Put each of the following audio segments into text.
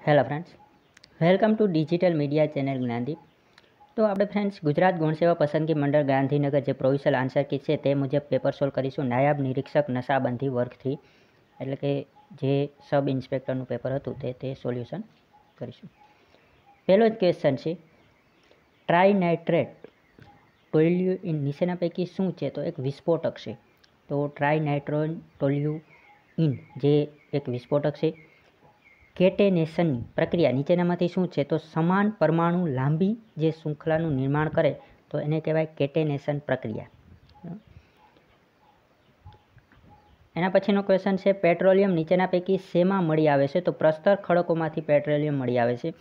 Hello friends, welcome to digital media channel Gyandeep. તો આપણે friends Gujarat ગૌણ સેવા પસંદગી મંડળ ગાંધીનગર જે પ્રોવિઝનલ આન્સર કી છે તે મુજબ પેપર સોલ્વ કરીશું. નાયબ નિરીક્ષક નશાબંધી વર્ગ 3 એટલે કે જે સબ ઇન્સ્પેક્ટરનું પેપર હતું તે સોલ્યુશન કરીશું. પહેલો જ ક્વેશ્ચન છે, ટ્રાઇનાઇટ્રેટ ટોલ્યુઇન નીચેના પૈકી શું છે? તો એક વિસ્ફોટક છે. તો ટ્રાઇનાઇટ્રોન ટોલ્યુઇન જે એક વિસ્ફોટક છે. કેટેનેશનની પ્રક્રિયા નીચેનામાંથી શું છે? તો સમાન પરમાણુ લાંબી જે શૃંખલાનું નિર્માણ કરે તો એને કહેવાય કેટેનેશન પ્રક્રિયા. એના પછીનો ક્વેશ્ચન છે, પેટ્રોલિયમ નીચેના પૈકી શેમાં મળી આવે છે? તો પ્રસ્તર ખડકોમાંથી પેટ્રોલિયમ મળી આવે છે.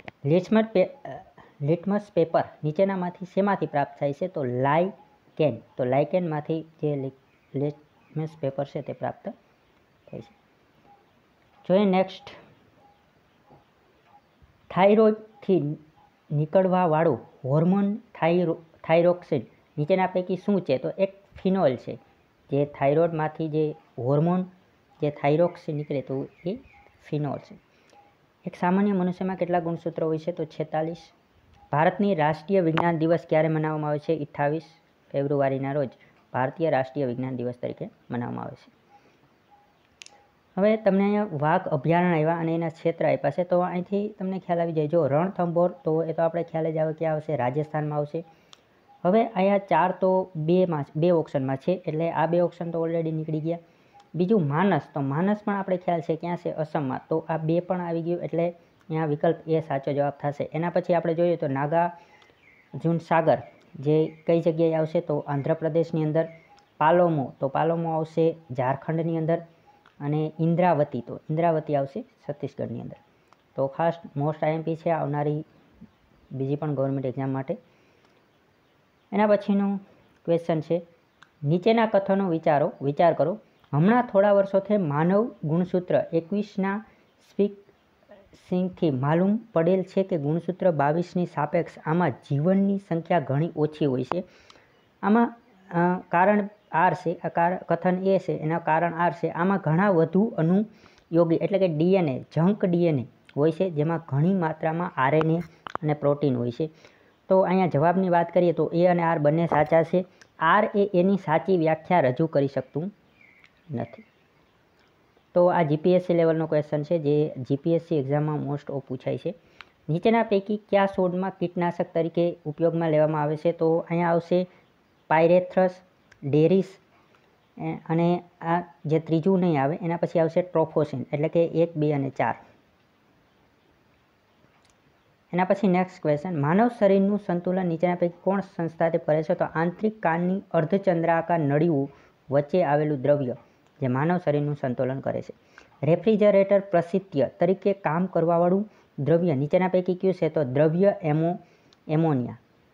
લિટમસ પેપર નીચેનામાંથી શેમાંથી પ્રાપ્ત થાય છે? તો લાઇકેન. તો લાઇકેનમાંથી જે લિટમસ પેપર છે તે પ્રાપ્ત થાય છે. જોઈએ નેક્સ્ટ, થાઇરોઇડથી નીકળવાવાળું હોર્મોન થાઇરોક્સિન નીચેના પૈકી શું છે? તો એક ફિનોલ છે. જે થાઇરોઇડમાંથી જે હોર્મોન જે થાઇરોક્સિન નીકળે તો એ ફિનોલ છે. એક સામાન્ય મનુષ્યમાં કેટલા ગુણસૂત્રો હોય છે? તો 46. ભારતની રાષ્ટ્રીય વિજ્ઞાન દિવસ ક્યારે મનાવવામાં આવે છે? 28 ફેબ્રુઆરીના રોજ ભારતીય રાષ્ટ્રીય વિજ્ઞાન દિવસ તરીકે મનાવવામાં આવે છે. હવે તમને અહીંયા વાઘ અભયારણ્ય આવ્યા અને એના ક્ષેત્ર આપ્યા છે. તો અહીંથી તમને ખ્યાલ આવી જાય. જો રણથંભોર તો એ તો આપણે ખ્યાલ જ આવે ક્યાં આવશે? રાજસ્થાનમાં આવશે. હવે અહીંયા 4 તો બે ઓપ્શનમાં છે એટલે આ 2 ઓપ્શન તો ઓલરેડી નીકળી ગયા. બીજું માનસ, તો માનસ પણ આપણે ખ્યાલ છે ક્યાં છે? અસમમાં. તો આ 2 પણ આવી ગયું એટલે અહીંયા વિકલ્પ એ સાચો જવાબ થશે. એના પછી આપણે જોઈએ તો નાગાર્જુન સાગર જે કઈ જગ્યાએ આવશે? તો આંધ્રપ્રદેશની અંદર. પાલોમો, તો પાલોમો આવશે ઝારખંડની અંદર. અને ઇન્દ્રાવતી, તો ઇન્દ્રાવતી આવશે છત્તીસગઢની અંદર. તો ખાસ મોસ્ટ આઈએમપી છે આવનારી બીજી પણ ગવર્મેન્ટ એક્ઝામ માટે. એના પછીનું ક્વેશ્ચન છે, નીચેના કથનો વિચાર કરો. હમણાં થોડા વર્ષોથી માનવ ગુણસૂત્ર 21ના સ્પીકિંગથી માલુમ પડેલ છે કે ગુણસૂત્ર 22ની સાપેક્ષ આમાં જીવનની સંખ્યા ઘણી ઓછી હોય છે. આમાં કારણ આર છે, કથન એ છે, એના કારણ આર છે. આમાં ઘણા વધુ અનુયોગી એટલે કે ડીએનએ, જંક ડીએનએ હોય છે જેમાં ઘણી માત્રામાં આરએનએ અને પ્રોટીન હોય છે. તો અહીંયા જવાબની વાત કરીએ તો એ અને આર બંને સાચા છે. આર એની સાચી વ્યાખ્યા રજૂ કરી શકતું નથી. તો આ જીપીએસસી લેવલનો ક્વેશ્ચન છે જે જીપીએસસી એક્ઝામમાં મોસ્ટ ઓફ પૂછાય છે. નીચેના પૈકી કયા છોડમાં કીટનાશક તરીકે ઉપયોગમાં લેવામાં આવે છે? તો અહીંયા આવશે પાયરેથ્રસ, ડેરિસ અને આ જે ત્રીજું નહીં આવે એના પછી આવશે ટ્રોફોસિન એટલે કે 1, 2 અને 4. એના પછી નેક્સ્ટ ક્વેશ્ચન, માનવ શરીરનું સંતુલન નીચેના પૈકી કોણ સંસ્થાપિત કરે છે? તો આંતરિક કાનની અર્ધચંદ્રાકાર નળીઓ વચ્ચે આવેલું દ્રવ્ય જે માનવ શરીરનું સંતુલન કરે છે. રેફ્રિજરેટર પ્રસિદ્ધ તરીકે કામ કરવાવાળું દ્રવ્ય નીચેના પૈકી કયું છે? તો દ્રવ્ય એમોનિયા.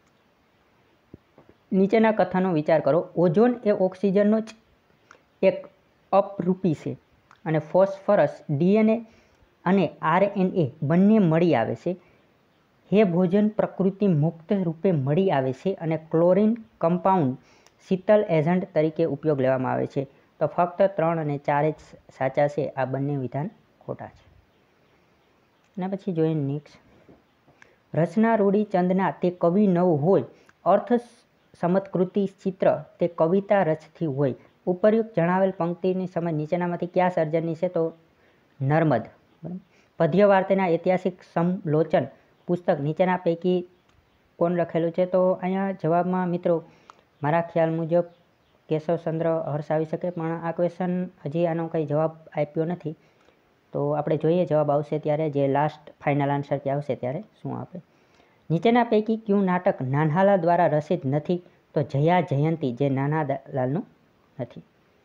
નીચેના કથનો વિચાર કરો. ઓઝોન એ ઓક્સિજનનો જ એક અપરૂપી છે અને ફોસ્ફરસ ડીએનએ અને આરએનએ બંને મળી આવે છે. હે ભોજન પ્રકૃતિ મુક્ત રૂપે મળી આવે છે અને ક્લોરીન કમ્પાઉન્ડ શીતલ એજન્ટ તરીકે ઉપયોગ લેવામાં આવે છે. તો ફક્ત 3 અને 4 જ સાચા છે. આ બંને વિધાન ખોટા છે. એના પછી જોઈએ નેક્સ્ટ, રચના રૂઢિચંદના તે કવિ નવ હોય, અર્થ સમત્કૃતિ ચિત્ર તે કવિતા રચથી હોય. ઉપરયુક્ત જણાવેલ પંક્તિની સમજ નીચેનામાંથી કયા સર્જનની છે? તો નર્મદ. પદ્ય વાર્તાના ઐતિહાસિક સમલોચન પુસ્તક નીચેના પૈકી કોણ લખેલું છે? તો અહીંયા જવાબમાં મિત્રો મારા ખ્યાલ મુજબ કેશવચંદ્ર હર્ષ આવી શકે, પણ આ ક્વેશ્ચન હજી આનો કંઈ જવાબ આપ્યો નથી. તો આપણે જોઈએ જવાબ આવશે ત્યારે, જે લાસ્ટ ફાઇનલ આન્સર કે આવશે ત્યારે શું આપે. નીચેના પૈકી કયું નાટક નાનહાલાલ દ્વારા રચિત નથી? તો જયા જયંતી જે નાનાલાલનું નથી.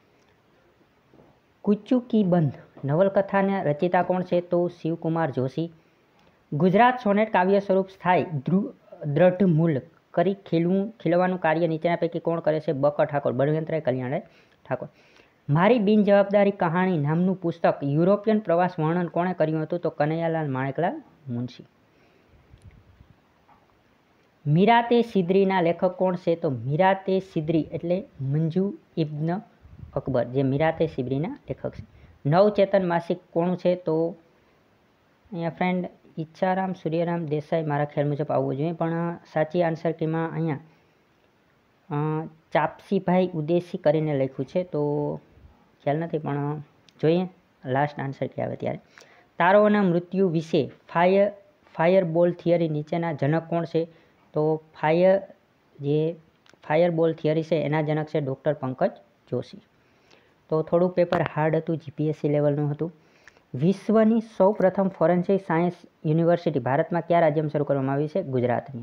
કુચુકી બંધ નવલકથાના રચયિતા કોણ છે? તો શિવકુમાર જોશી. ગુજરાત સોનેટ કાવ્ય સ્વરૂપ સ્થાયી દ્રઢમૂલ કરી ખીલવાનું કાર્ય નીચેના પૈકી કોણ કરે છે? બક ઠાકોર, બળવંતરાય કલ્યાણરાય ઠાકોર. મારી બિનજવાબદારી કહાણી નામનું પુસ્તક યુરોપિયન પ્રવાસ વર્ણન કોણે કર્યું હતું? તો કનૈયાલાલ માણેકલાલ મુનશી. મીરાતે સિદ્રીના લેખક કોણ છે? તો મીરાતે સિદ્રી એટલે મંજુ ઇબ્ન અકબર જે મીરાતે સિદ્રીના લેખક છે. નવચેતન માસિક કોણ છે? તો અહીંયા ફ્રેન્ડ ઈચ્છારામ સૂર્યરામ દેસાઈ મારા ખ્યાલ મુજબ આવવું જોઈએ, પણ સાચી આન્સર કીમાં અહીંયા ચાપસીભાઈ ઉદેશી કરીને લખ્યું છે, તો ખ્યાલ નથી, પણ જોઈએ લાસ્ટ આન્સર કે આવે ત્યારે. તારાઓના મૃત્યુ વિશે ફાયરબોલ થિયરી નીચેના જનક કોણ છે? તો ફાયરબોલ થિયરી છે એના જનક છે ડૉક્ટર પંકજ જોશી. તો થોડુંક પેપર હાર્ડ હતું, જીપીએસસી લેવલનું હતું. વિશ્વની સૌપ્રથમ ફોરેન્સિક સાયન્સ યુનિવર્સિટી ભારતમાં કયા રાજ્યમાં શરૂ કરવામાં આવી છે? ગુજરાતની.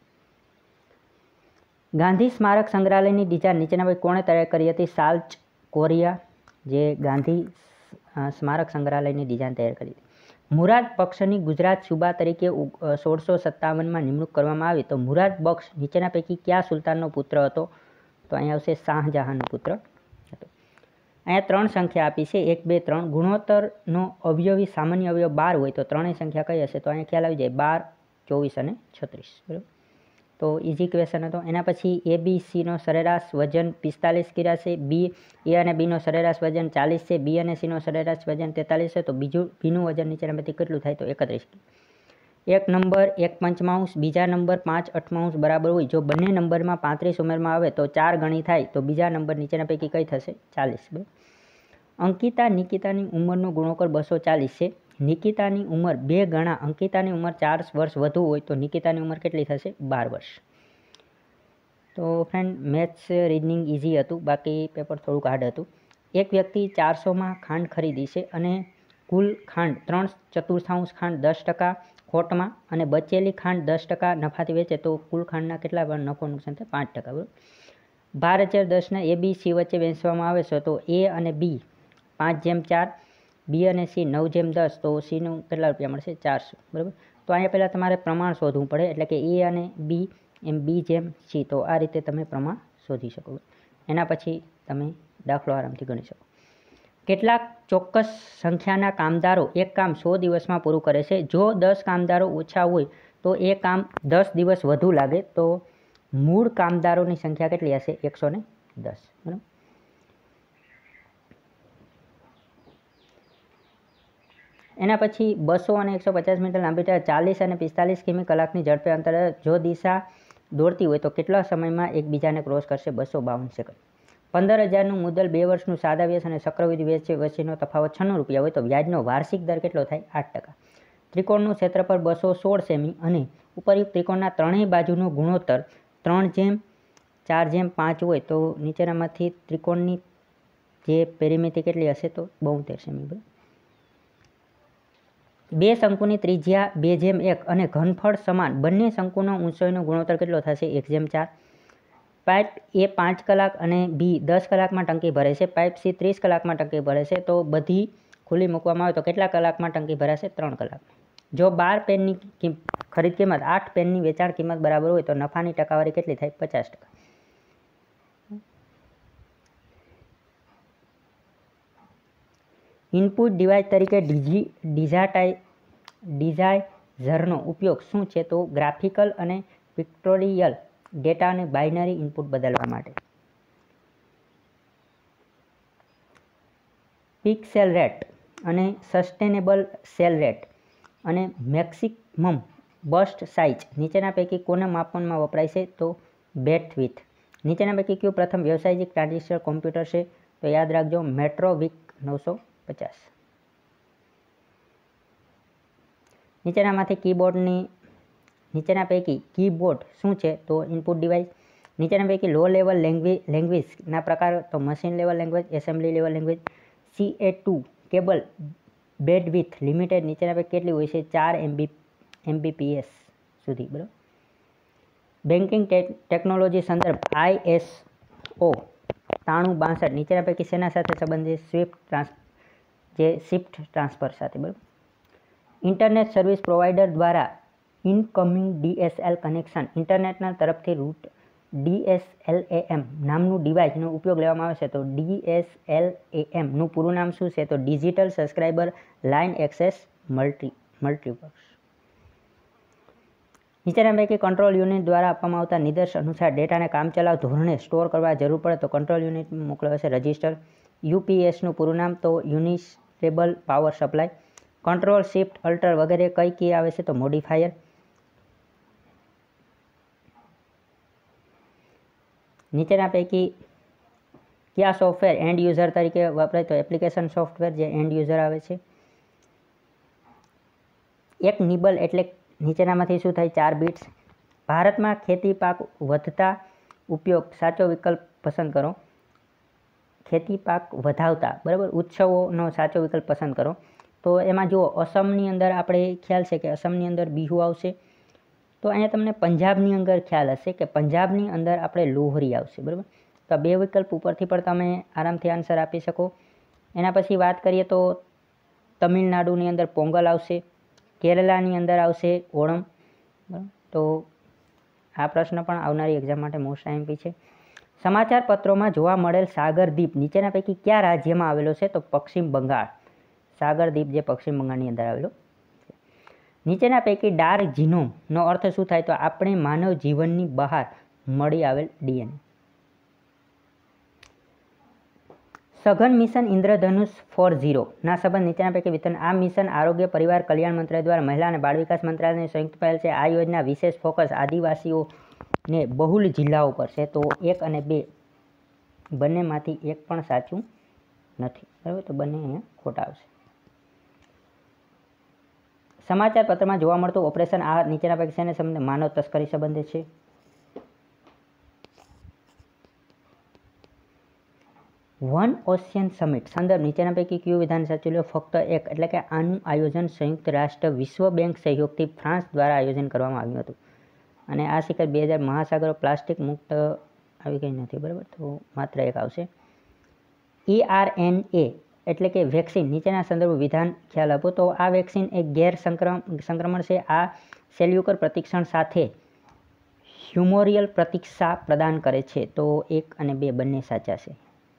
ગાંધી સ્મારક સંગ્રહાલયની ડિઝાઇન નીચેના પૈકી કોણે તૈયાર કરી હતી? સાલ્ચ કોરિયા, જે ગાંધી સ્મારક સંગ્રહાલયની ડિઝાઇન તૈયાર કરી હતી. મુરાદ બક્ષની ગુજરાત સુબા તરીકે 1657માં નિમણૂક કરવામાં આવી. તો મુરાદ બક્ષ નીચેના પૈકી કયા સુલતાનનો પુત્ર હતો? તો અહીંયા આવશે શાહજહાંનો પુત્ર હતો. અહીંયા 3 સંખ્યા આપી છે, 1, 2, 3. ગુણોત્તરનો અવયવી સામાન્ય અવયવ 12 હોય તો ત્રણેય સંખ્યા કઈ હશે? તો અહીંયા ખ્યાલ આવી જાય 12, 24 અને 36. બરાબર, તો ઇઝી ક્વેશ્ચન હતો. એના પછી ABCનો સરેરાશ વજન 45 કિગ્રા છે, A અને Bનો સરેરાશ વજન 40 છે, B અને Cનો સરેરાશ વજન 43 છે, તો બીનું વજન નીચેનામાંથી કેટલું થાય? તો 31. એક નંબર 1/5, બીજા નંબર 5/8 બરાબર હોય. જો બંને નંબરમાં 35 ઉમેરમાં આવે તો 4 ગણી થાય, તો બીજા નંબર નીચેના પૈકી કઈ થશે? 40. અંકિતા નિકિતાની ઉંમરનો ગુણોત્તર 240 છે. નિકિતાની ઉંમર 2 ગણા અંકિતાની ઉંમર 4 વર્ષ વધુ હોય તો નિકિતાની ઉંમર કેટલી થશે? 12 વર્ષ. તો ફ્રેન્ડ મેથ્સ રીઝનિંગ ઇઝી હતું, બાકી પેપર થોડુંક હાર્ડ હતું. એક વ્યક્તિ 400માં ખાંડ ખરીદી છે અને કુલ ખાંડ 3/4 ખાંડ 10% ખોટમાં અને બચેલી ખાંડ 10% નફાથી વેચે તો કુલ ખાંડના કેટલા નફો નુકસાન થાય? 5%. બરાબર. ભાર 1010ને ABC વચ્ચે વહેંચવામાં આવે છે તો A અને B 5/4, B અને C 9/10, તો Cનું કેટલા રૂપિયા મળશે? 400. બરાબર. તો અહીંયા પહેલાં તમારે પ્રમાણ શોધવું પડે, એટલે કે A અને B એમ B/C. તો આ રીતે તમે પ્રમાણ શોધી શકો. એના પછી તમે દાખલો આરામથી ગણી શકો. કેટલાક ચોક્કસ સંખ્યાના કામદારો એક કામ 100 દિવસમાં પૂરું કરે છે. જો 10 કામદારો ઓછા હોય તો એ કામ 10 દિવસ વધુ લાગે, તો મૂળ કામદારોની સંખ્યા કેટલી હશે? 110. બરાબર. એના પછી 200 અને 150 મીટર લાંબી ટ્રેન 40 અને 45 કિમી કલાકની ઝડપે અંતરે જો દિશા દોડતી હોય તો કેટલા સમયમાં એકબીજાને ક્રોસ કરશે? 252 સેકન્ડ. 15,000નું મુદ્દલ 2 વર્ષનું સાદા વ્યાજ અને ચક્રવૃદ્ધિ વ્યાજ વચ્ચેનો તફાવત 96 રૂપિયા હોય તો વ્યાજનો વાર્ષિક દર કેટલો થાય? 8%. ત્રિકોણનું ક્ષેત્રફળ 216 સેમી અને ઉપરયુક્ત ત્રિકોણના ત્રણેય બાજુનો ગુણોત્તર 3/4/5 હોય તો નીચેનામાંથી ત્રિકોણની જે પેરીમિતિ કેટલી હશે? તો 72 સેમી. બરાબર. બે શંકુની ત્રિજ્યા 2/1 અને ઘનફળ સમાન બંને શંકુનો ઊંચાઈનો ગુણોત્તર કેટલો થશે? 1/4. પાઇપ A 5 કલાક અને B 10 કલાકમાં ટંકી ભરે છે. પાઇપ C 30 કલાકમાં ટંકી ભરે છે. તો બધી ખુલ્લી મૂકવામાં આવે તો કેટલા કલાકમાં ટંકી ભરાશે? 3 કલાક. જો 12 પેનની ખરીદ કિંમત 8 પેનની વેચાણ કિંમત બરાબર હોય તો નફાની ટકાવારી કેટલી થાય? 50%. ઇનપુટ ડિવાઇસ તરીકે ડિઝાઇઝરનો ઉપયોગ શું છે? તો ગ્રાફિકલ અને પિક્ટોરિયલ ડેટા અને બાઇનરી ઇનપુટ બદલવા માટે. પીક સેલ રેટ અને સસ્ટેનેબલ સેલ રેટ અને મેક્સિમમ બર્સ્ટ સાઇઝ નીચેના પૈકી કોને માપનમાં વપરાય છે? તો બેન્ડવિડ્થ. નીચેના પૈકી કયું પ્રથમ વ્યવસાયિક ટ્રાન્ઝિસ્ટર કોમ્પ્યુટર છે? તો યાદ રાખજો મેટ્રોવિક 950. નીચેના પૈકી કીબોર્ડ શું છે? તો ઇનપુટ ડિવાઇસ. નીચેના પૈકી લો લેવલ લેંગ્વેજના પ્રકાર તો machine level language, assembly level language. CA2 cable bandwidth limited નીચેના પૈકી કેટલી હોય છે? 4 Mbps સુધી. બરાબર. બેન્કિંગ ટેકનોલોજી સંદર્ભ ISO 9362 નીચેના પૈકી શેના સાથે સંબંધિત? સ્વિફ્ટ ટ્રાન્સફર સાથે. બરાબર. ઇન્ટરનેટ સર્વિસ પ્રોવાઇડર દ્વારા ઇનકમિંગ DSL કનેક્શન ઇન્ટરનેટના તરફથી રૂટ DSLAM નામનું ડિવાઇસનો ઉપયોગ લેવામાં આવે છે. તો DSLAMનું પૂરું નામ શું છે? તો digital subscriber line access multiplex. નીચેના પૈકી કંટ્રોલ યુનિટ દ્વારા આપવામાં આવતા નિર્દેશ અનુસાર ડેટાને કામચલાઉ ધોરણે સ્ટોર કરવા જરૂર પડે તો કંટ્રોલ યુનિટમાં મોકલાવે છે રજિસ્ટર. UPSનું પૂરું નામ? તો uninterruptible power supply. Control, shift, alter વગેરે કઈ કી આવે છે? તો મોડિફાયર. નીચેના પૈકી કયા સોફ્ટવેર એન્ડ યુઝર તરીકે વપરાય? તો એપ્લિકેશન સોફ્ટવેર જે એન્ડ યુઝર આવે છે. એક નિબલ એટલે નીચેનામાંથી શું થાય? 4 બિટ્સ. ભારતમાં ખેતી પાક વધતા ઉપયોગ સાચો વિકલ્પ પસંદ કરો. ખેતી પાક વધાવતા, બરાબર, ઉત્સવોનો સાચો વિકલ્પ પસંદ કરો. તો એમાં જુઓ, અસમની અંદર આપણે ખ્યાલ છે કે અસમની અંદર બિહુ આવશે. તો અહીંયા તમને પંજાબની અંદર ખ્યાલ હશે કે પંજાબની અંદર આપણે લોહરી આવશે, બરાબર. તો આ 2 વિકલ્પ ઉપરથી પણ તમે આરામથી આન્સર આપી શકો. એના પછી વાત કરીએ તો તમિલનાડુની અંદર પોંગલ આવશે, કેરલાની અંદર આવશે ઓણમ. તો આ પ્રશ્ન પણ આવનારી એક્ઝામ માટે મોસ્ટ આઈએમપી છે. સમાચાર પત્રોમાં જોવા મળેલ સાગરદ્વીપ નીચેના પૈકી કયા રાજ્યમાં આવેલો છે? તો પશ્ચિમ બંગાળ. સાગરદ્વીપ જે પશ્ચિમ બંગાળની અંદર આવેલો. નીચેના પૈકી ડાર્ક જીનોમનો અર્થ શું થાય? તો આપણે માનવ જીવનની બહાર મળી આવેલ ડીએનએ. સઘન મિશન ઇન્દ્રધનુષ 4.0 ના સંબંધ નીચેના પૈકી વિતરણ. આ મિશન આરોગ્ય પરિવાર કલ્યાણ મંત્રાલય દ્વારા મહિલા અને બાળ વિકાસ મંત્રાલયની સંયુક્ત પહેલ છે. આ યોજના વિશેષ ફોકસ આદિવાસીઓને બહુલ જિલ્લાઓ પર છે. તો 1 અને 2 બંનેમાંથી એક પણ સાચું નથી, બરાબર. તો બંને અહીંયા ખોટા આવશે. સમાચાર પત્રમાં જોવા મળતું ઓપરેશન આ નીચેના પૈકી શેને સંબંધે? માનવ તસ્કરી સંબંધે છે. વન ઓશિયન સમિટ સંદર્ભ નીચેના પૈકી કયું વિધાન સાચું? લો ફક્ત એક. એટલે કે આનું આયોજન સંયુક્ત રાષ્ટ્ર વિશ્વ બેંક સહયોગથી ફ્રાન્સ દ્વારા આયોજન કરવામાં આવ્યું હતું. અને આ શિખર 2000 મહાસાગરો પ્લાસ્ટિક મુક્ત આવી કંઈ નથી, બરાબર. તો માત્ર એક આવશે. ERNA એટલે કે વેક્સિન નીચેના સંદર્ભ વિધાન ખ્યાલ આપો. તો આ વેક્સિન એક સંક્રમણ છે. આ સેલ્યુલર પ્રતિક્ષણ સાથે હ્યુમોરિયલ પ્રતિક્ષા પ્રદાન કરે છે. તો 1 અને 2 બંને સાચા છે.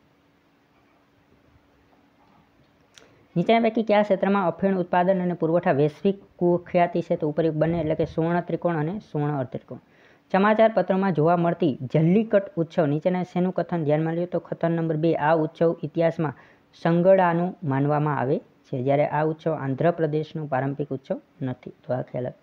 નીચેના પૈકી કયા ક્ષેત્રમાં અફીણ ઉત્પાદન અને પુરવઠા વૈશ્વિક કુખ્યાતિ છે? તો ઉપરયુક્ત બંને એટલે કે સુવર્ણ ત્રિકોણ અને સુવર્ણ અર્ધત્રિકોણ. સમાચાર પત્રોમાં જોવા મળતી જલ્લીકટ ઉત્સવ નીચેના શેનું કથન ધ્યાનમાં લ્યો? તો કથન નંબર 2. આ ઉત્સવ ઇતિહાસમાં સંગડાનું માનવામાં આવે છે, જ્યારે આ ઉત્સવ આંધ્રપ્રદેશનો પારંપરિક ઉત્સવ નથી. તો આ ખ્યાલ.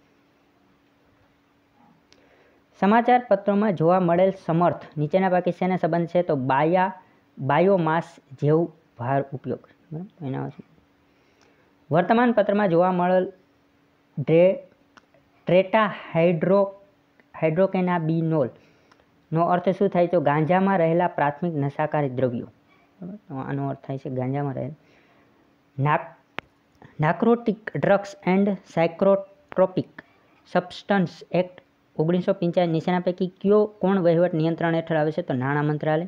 સમાચાર પત્રોમાં જોવા મળેલ સમર્થ નીચેના પૈકી શેને સંબંધ છે? તો બાયોમાસ જેવું ભાર ઉપયોગ. એના વર્તમાન પત્રમાં જોવા મળેલ ટ્રેટા હાઇડ્રોકેનાબિનોલ નો અર્થ શું થાય? તો ગાંજામાં રહેલા પ્રાથમિક નશાકારી દ્રવ્યો. આનો અર્થ થાય છે ગાંજામાં રહેલ. Narcotic drugs and psychotropic substance act 1985 નીચેના પૈકી કોણ વહીવટ નિયંત્રણ હેઠળ આવે છે? તો નાણાં મંત્રાલય.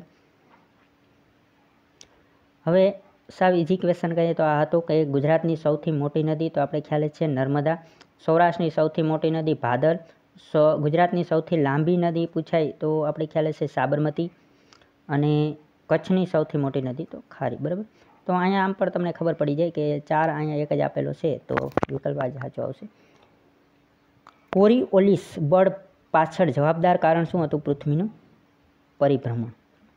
હવે સાવ ઇઝી ક્વેશ્ચન કહીએ તો આ હતું કે ગુજરાતની સૌથી મોટી નદી, તો આપણે ખ્યાલ છે નર્મદા. સૌરાષ્ટ્રની સૌથી મોટી નદી ભાદર. ગુજરાતની સૌથી લાંબી નદી પૂછાય તો આપણે ખ્યાલ છે સાબરમતી. અને કચ્છની સૌથી મોટી નદી તો ખારી, બરાબર. તો અહીંયા આમ પણ તમને ખબર પડી જાય કે 4 અહીંયા એક જ આપેલો છે, તો વિકલ્પ આ સાચો આવશે. કોરિઓલિસ બળ પાછળ જવાબદાર કારણ શું હતું? પૃથ્વીનું પરિભ્રમણ.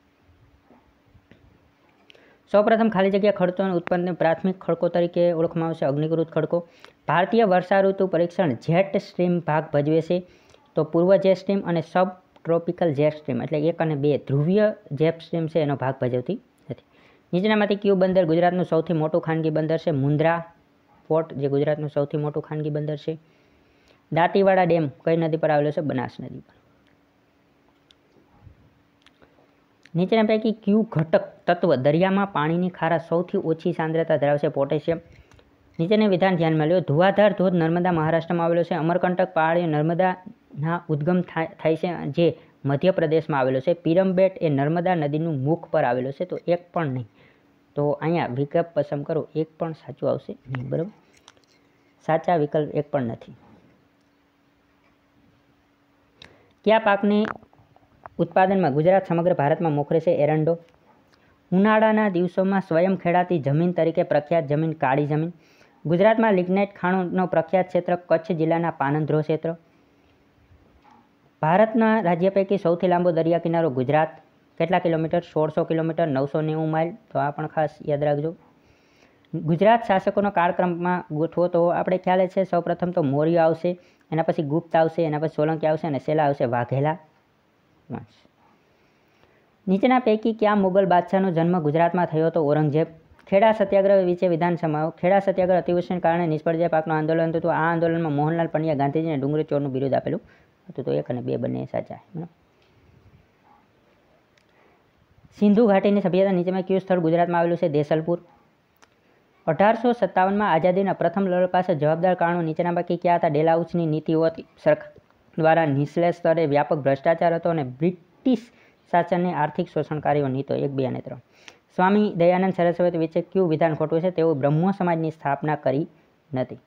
સૌપ્રથમ ખાલી જગ્યા ખડકોના ઉત્પન્નને પ્રાથમિક ખડકો તરીકે ઓળખવામાં આવશે અગ્નિકૃત ખડકો. ભારતીય વર્ષા ઋતુ પરીક્ષણ જેટ સ્ટ્રીમ ભાગ ભજવે છે. તો પૂર્વ જેટ સ્ટ્રીમ અને સબ ટ્રોપિકલ જેટ સ્ટ્રીમ એટલે 1 અને 2 ધ્રુવીય જેટ સ્ટ્રીમ છે એનો ભાગ ભજવતી નથી. નીચેનામાંથી કયું બંદર ગુજરાતનું સૌથી મોટું ખાનગી બંદર છે? મુન્દ્રા પોર્ટ જે ગુજરાતનું સૌથી મોટું ખાનગી બંદર છે. દાંતીવાડા ડેમ કઈ નદી પર આવેલો છે? બનાસ નદી પર. નીચેના પૈકી કયું ઘટક તત્વ દરિયામાં પાણીની ખારા સૌથી ઓછી સાંદ્રતા ધરાવે છે? પોટેશિયમ. નીચેનું વિધાન ધ્યાનમાં લ્યો. ધુવાધાર ધોધ નર્મદા મહારાષ્ટ્રમાં આવેલો છે. અમરકંટક પહાડી નર્મદાના ઉદ્ગમ થાય છે જે મધ્યપ્રદેશમાં આવેલો છે. પિરમબેટ એ નર્મદા નદીનું મુખ પર આવેલો છે. તો એક પણ નહીં. તો અહીંયા વિકલ્પ પસંદ કરો, એક પણ સાચું આવશે નહીં, બરાબર. સાચા વિકલ્પ એક પણ નથી. કયા પાકને ઉત્પાદનમાં ગુજરાત સમગ્ર ભારતમાં મોખરે છે? એરંડો. ઉનાળાના દિવસોમાં સ્વયં ખેડાતી જમીન તરીકે પ્રખ્યાત જમીન કાળી જમીન. ગુજરાતમાં લિગ્નાઇટ ખાણોનો પ્રખ્યાત ક્ષેત્ર કચ્છ જિલ્લાના પાનંદ્રો ક્ષેત્ર. ભારતના રાજ્ય પૈકી સૌથી લાંબો દરિયા કિનારો ગુજરાત. કેટલા કિલોમીટર? 1600 kilometre, 990 mile. તો આ પણ ખાસ યાદ રાખજો. ગુજરાત શાસકોનો કાળક્રમમાં ગોઠવો તો આપણે ખ્યાલ છે સૌપ્રથમ તો મૌર્ય આવશે, એના પછી ગુપ્ત આવશે, એના પછી સોલંકી આવશે અને છેલ્લા આવશે વાઘેલા વંશ. નીચેના પૈકી કયા મુગલ બાદશાહનો જન્મ ગુજરાતમાં થયો હતો? ઔરંગઝેબ. ખેડા સત્યાગ્રહ વિશે વિધાન સમાવો. ખેડા સત્યાગ્રહ અતિવૃષ્ટિને કારણે નિષ્ફળ જાય પાકનું આંદોલન હતું. આ આંદોલનમાં મોહનલાલ પંડ્યા ગાંધીજીને ડુંગળી ચોરનું બિરુદ આપેલું હતું. તો 1 અને 2 બંને સાચા. સિંધુ ઘાટીની સભ્યતા નીચેમાં કયું સ્થળ ગુજરાતમાં આવેલું છે? દેસલપુર. 1857માં આઝાદીના પ્રથમ લડત પાસે જવાબદાર કારણો નીચેના પૈકી કયા હતા? ડેલાઉસની નીતિઓ હતી, સરકાર દ્વારા નીચલે સ્તરે વ્યાપક ભ્રષ્ટાચાર હતો અને બ્રિટિશ શાસનની આર્થિક શોષણકારીઓ નીતો. 1, 2 અને 3. સ્વામી દયાનંદ સરસ્વતી વિશે કયું વિધાન ખોટું છે? તેઓ બ્રહ્મો સમાજની સ્થાપના કરી નથી.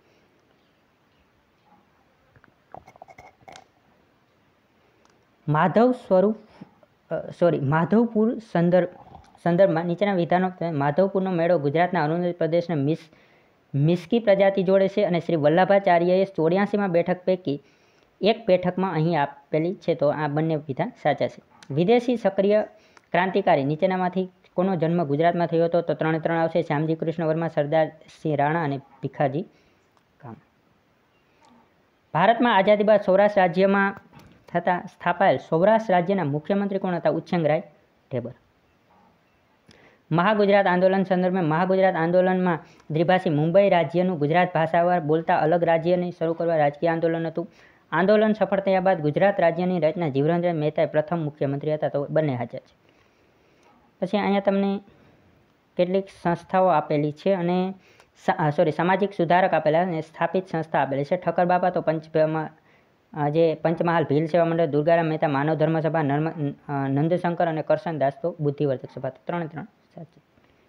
માધવપુર સંદર્ભમાં નીચેના વિધાનો. માધવપુરનો મેળો ગુજરાતના અરુણાચલ પ્રદેશને મિસ્કી પ્રજાતિ જોડે છે અને શ્રી વલ્લભાચાર્યએ 84માં બેઠક પૈકી એક બેઠકમાં અહીં આપેલી છે. તો આ બંને વિધાન સાચા છે. વિદેશી સક્રિય ક્રાંતિકારી નીચેનામાંથી કોનો જન્મ ગુજરાતમાં થયો હતો? તો 3 3 આવશે. શ્યામજી કૃષ્ણ વર્મા, સરદારસિંહ રાણા અને ભીખાજી કામા. ભારતમાં આઝાદી બાદ સૌરાષ્ટ્ર રાજ્યમાં સ્થાપાયેલ સૌરાષ્ટ્ર રાજ્યના મુખ્યમંત્રી કોણ હતા? ઉચ્છંગરાય ઢેબર. મહાગુજરાત આંદોલન સંદર્ભે મહાગુજરાત આંદોલનમાં દ્વિભાષી મુંબઈ રાજ્યનું ગુજરાત ભાષાવાર બોલતા અલગ રાજ્યને શરૂ કરવા રાજકીય આંદોલન હતું. આંદોલન સફળ થયા બાદ ગુજરાત રાજ્યની રચના જીવરાજ મહેતાએ પ્રથમ મુખ્યમંત્રી હતા. તો બંને હાજર છે. પછી અહીંયા તમને કેટલીક સંસ્થાઓ આપેલી છે અને સામાજિક સુધારક આપેલા અને સ્થાપિત સંસ્થા આપેલી છે. ઠક્કર બાપા તો જે પંચમહાલ ભીલ સેવા મંડળ, દુર્ગારામ મહેતા માનવ ધર્મ સભા, નંદશંકર અને કરશનદાસ તો બુદ્ધિવર્ધક સભા. તો 3 3 સાચી.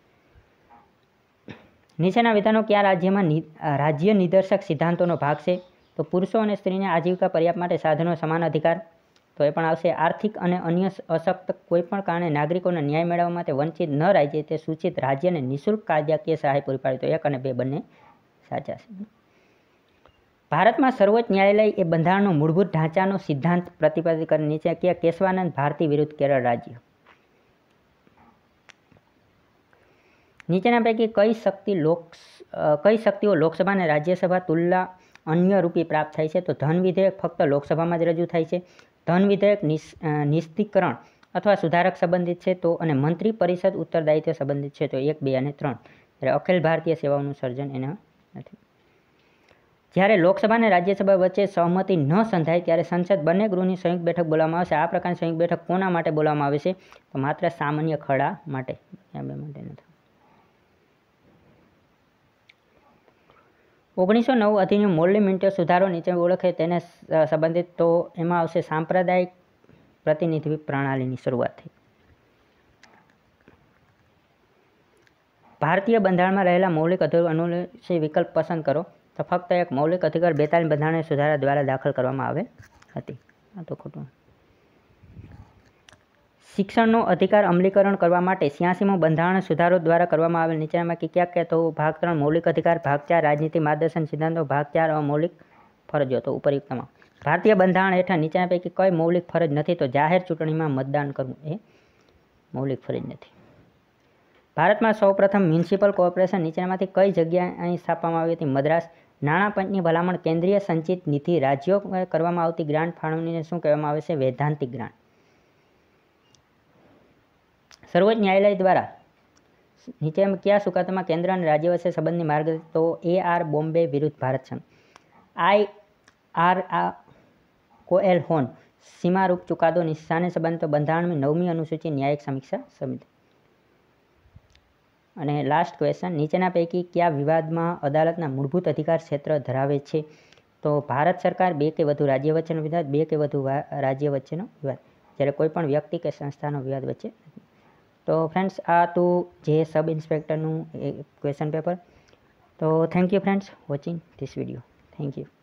નીચેના વિધાનો કયા રાજ્યમાં રાજ્ય નિદર્શક સિદ્ધાંતોનો ભાગ છે? તો પુરુષો અને સ્ત્રીને આજીવિકા પર્યાપ્ત માટે સાધનો સમાન અધિકાર. તો એ પણ આવશે. આર્થિક અને અન્ય અશક્ત કોઈપણ કારણે નાગરિકોને ન્યાય મેળવવા માટે વંચિત ન રાજ્ય તે સૂચિત રાજ્યને નિઃશુલ્ક કાયદાકીય સહાય પૂરી પાડી. તો 1 અને 2 બંને સાચા છે. ભારતમાં સર્વોચ્ચ ન્યાયાલય એ બંધારણનો મૂળભૂત ઢાંચાનો સિદ્ધાંત પ્રતિપાદિત કરે. નીચે કે કેશવાનંદ ભારતી વિરુદ્ધ કેરળ રાજ્ય. નીચેના પૈકી કઈ શક્તિઓ લોકસભા અને રાજ્યસભા તુલના અન્ય રૂપી પ્રાપ્ત થાય છે? તો ધન વિધેયક ફક્ત લોકસભામાં જ રજૂ થાય છે. ધન વિધેયક નિસ્તીકરણ અથવા સુધારક સંબંધિત છે. તો અને મંત્રી પરિષદ ઉત્તરદાયિત્વ સંબંધિત છે. તો 1, 2 અને 3. જ્યારે અખિલ ભારતીય સેવાઓનું સર્જન એના નથી. જ્યારે લોકસભા અને રાજ્યસભા વચ્ચે સહમતિ ન સંધાય ત્યારે સંસદ બંને ગૃહની સંયુક્ત બેઠક બોલાવવામાં આવશે. આ પ્રકારની સંયુક્ત બેઠક કોના માટે બોલાવવામાં આવે છે? તો માત્ર સામાન્ય ખરડા માટે. આ બે માટે નથી. 1909 અધિનિયમ મોરલી મિન્ટો સુધારો નીચે ઓળખે તેને સંબંધિત. તો એમાં આવશે સાંપ્રદાયિક પ્રતિનિધિ પ્રણાલીની શરૂઆત થઈ. ભારતીય બંધારણમાં રહેલા મૌલિક અધિકાર અનુસૂચિ વિકલ્પ પસંદ કરો. તો ફક્ત એક મૌલિક અધિકાર 42 બંધારણીય સુધારા દ્વારા દાખલ કરવામાં આવે હતી. આ તો ખોટું. શિક્ષણનો અધિકાર અમલીકરણ કરવા માટે 86મો બંધારણ સુધારો દ્વારા કરવામાં આવેલ નીચેનામાંથી ક્યાં કે? તો ભાગ 3 મૌલિક અધિકાર, ભાગ 4 રાજનીતિ માર્ગદર્શન સિદ્ધાંતો, ભાગ 4 અમૌલિક ફરજો. તો ઉપરયુક્તમાં ભારતીય બંધારણ હેઠળ નીચેના પૈકી કઈ મૌલિક ફરજ નથી? તો જાહેર ચૂંટણીમાં મતદાન કરવું એ મૌલિક ફરજ નથી. ભારતમાં સૌપ્રથમ મ્યુનિસિપલ કોર્પોરેશન નીચેનામાંથી કઈ જગ્યાએ અહીં સ્થાપવામાં આવી હતી? મદ્રાસ. નાણાં પંચની ભલામણ કેન્દ્રીય સંચિત નિધિ રાજ્યો કરવામાં આવતી ગ્રાન્ટ ફાળવણીને શું કહેવામાં આવે છે? વૈધાંતિક ગ્રાન્ટ. સર્વોચ્ચ ન્યાયાલય દ્વારા નીચે કયા ચુકાદામાં કેન્દ્ર અને રાજ્ય વચ્ચે સંબંધની માર્ગદર્શિકા? તો AR બોમ્બે વિરુદ્ધ ભારત સંઘ. IR કોએલહોન સીમારૂપ ચુકાદો નિશાને સંબંધિત બંધારણની 9મી અનુસૂચિ ન્યાયિક સમીક્ષા સમિતિ. અને લાસ્ટ ક્વેશ્ચન, નીચેના પૈકી કયા વિવાદમાં અદાલતના મૂળભૂત અધિકાર ક્ષેત્ર ધરાવે છે? તો ભારત સરકાર, 2 કે વધુ રાજ્ય વચ્ચેનો વિવાદ, 2 કે વધુ રાજ્ય વચ્ચેનો વિવાદ. જ્યારે કોઈ પણ વ્યક્તિ કે સંસ્થાનો વિવાદ વચ્ચે. તો ફ્રેન્ડ્સ, આ હતું જે સબ ઇન્સ્પેક્ટરનું ક્વેશ્ચન પેપર. તો thank you friends watching this video. Thank you.